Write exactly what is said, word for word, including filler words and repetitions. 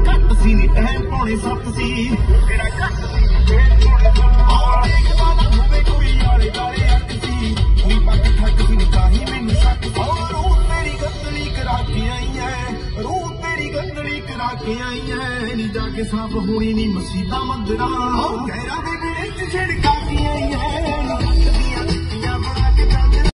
घट सी नी टहल पौने सत्त सी तेरा घट सी टहल पौने सत्त और देखदा ना होवे कोई आले दाले अक सी नी पक ठक सी नी काहे मैनू शक और रूह तेरी गंदली करा के आई है रूह तेरी गंदली करा के आई है नी जाके साफ होनी नी मसीदा मंदरा गैरा दे विच छिड़का के आई है